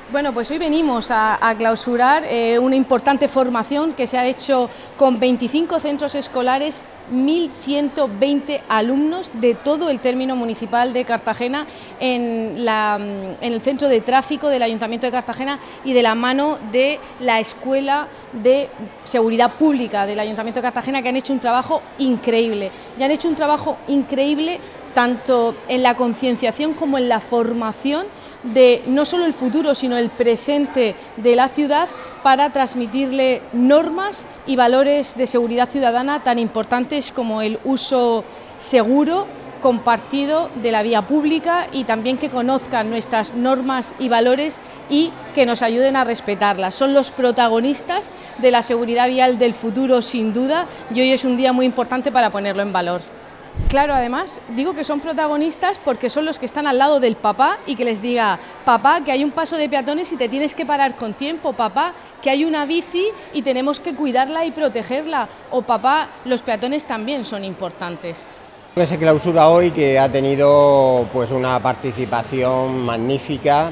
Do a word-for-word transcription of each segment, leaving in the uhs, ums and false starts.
Bueno, pues hoy venimos a, a clausurar eh, una importante formación que se ha hecho con veinticinco centros escolares, mil ciento veinte alumnos de todo el término municipal de Cartagena en, la, en el centro de tráfico del Ayuntamiento de Cartagena y de la mano de la Escuela de Seguridad Pública del Ayuntamiento de Cartagena, que han hecho un trabajo increíble. Y han hecho un trabajo increíble tanto en la concienciación como en la formación de no solo el futuro, sino el presente de la ciudad, para transmitirle normas y valores de seguridad ciudadana tan importantes como el uso seguro, compartido de la vía pública, y también que conozcan nuestras normas y valores y que nos ayuden a respetarlas. Son los protagonistas de la seguridad vial del futuro, sin duda, y hoy es un día muy importante para ponerlo en valor. Claro, además, digo que son protagonistas porque son los que están al lado del papá y que les diga: papá, que hay un paso de peatones y te tienes que parar con tiempo; papá, que hay una bici y tenemos que cuidarla y protegerla; o papá, los peatones también son importantes. Se clausura hoy, que ha tenido pues una participación magnífica,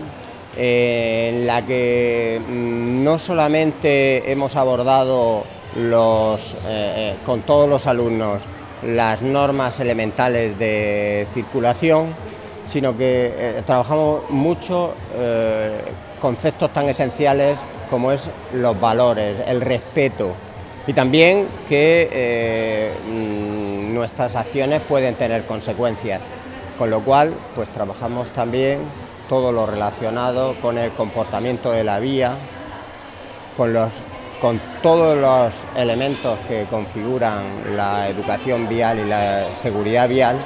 eh, en la que mmm, no solamente hemos abordado los, eh, con todos los alumnos las normas elementales de circulación, sino que eh, trabajamos mucho eh, conceptos tan esenciales como es los valores, el respeto, y también que eh, nuestras acciones pueden tener consecuencias, con lo cual pues trabajamos también todo lo relacionado con el comportamiento de la vía, con los con todos los elementos que configuran la educación vial y la seguridad vial,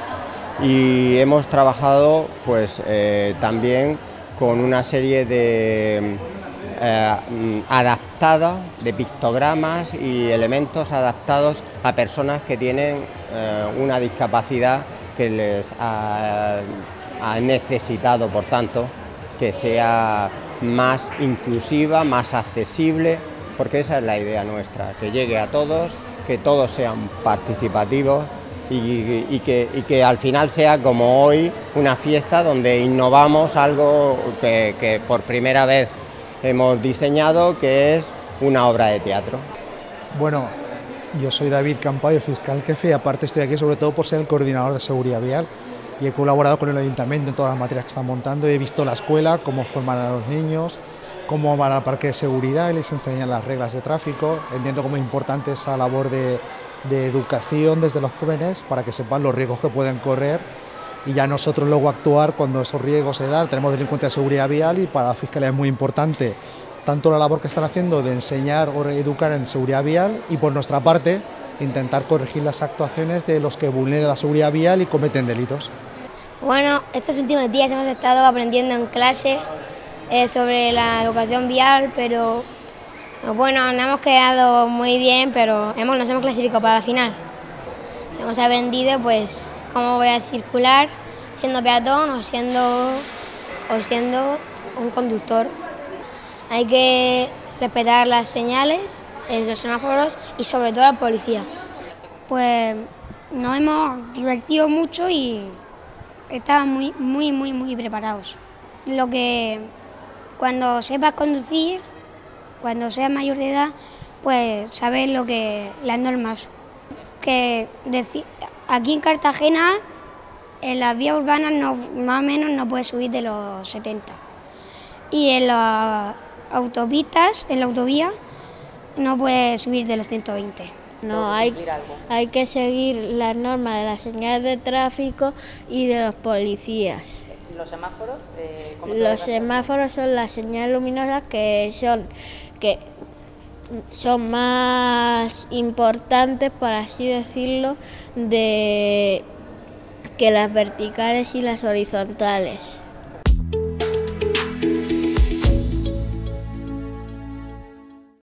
y hemos trabajado pues eh, también con una serie de eh, adaptada de pictogramas y elementos adaptados a personas que tienen eh, una discapacidad que les ha, ha necesitado, por tanto, que sea más inclusiva, más accesible, porque esa es la idea nuestra, que llegue a todos, que todos sean participativos y, y, y, que, y que al final sea, como hoy, una fiesta donde innovamos algo que, que por primera vez hemos diseñado, que es una obra de teatro. Bueno, yo soy David Campayo, fiscal jefe, y aparte estoy aquí sobre todo por ser el coordinador de seguridad vial, y he colaborado con el ayuntamiento en todas las materias que están montando, y he visto la escuela, cómo forman a los niños, cómo van al parque de seguridad y les enseñan las reglas de tráfico. Entiendo cómo es importante esa labor de, de educación desde los jóvenes para que sepan los riesgos que pueden correr, y ya nosotros luego actuar cuando esos riesgos se dan. Tenemos delincuentes de seguridad vial, y para la Fiscalía es muy importante tanto la labor que están haciendo de enseñar o educar en seguridad vial, y por nuestra parte intentar corregir las actuaciones de los que vulneran la seguridad vial y cometen delitos. Bueno, estos últimos días hemos estado aprendiendo en clase Eh, sobre la educación vial, pero bueno, no hemos quedado muy bien, pero hemos, nos hemos clasificado para la final. Hemos aprendido pues cómo voy a circular siendo peatón o siendo, o siendo un conductor. Hay que respetar las señales, los semáforos y sobre todo a la policía. Pues nos hemos divertido mucho y estábamos muy, muy, muy, muy preparados. Lo que Cuando sepas conducir, cuando seas mayor de edad, pues sabes lo que las normas. Que decir, aquí en Cartagena, en las vías urbanas no, más o menos no puedes subir de los setenta. Y en las autopistas, en la autovía, no puedes subir de los ciento veinte. No, hay, hay que seguir las normas de las señales de tráfico y de los policías. ¿Los semáforos? Eh, Los semáforos son las señales luminosas que son, que son más importantes, por así decirlo, de, que las verticales y las horizontales.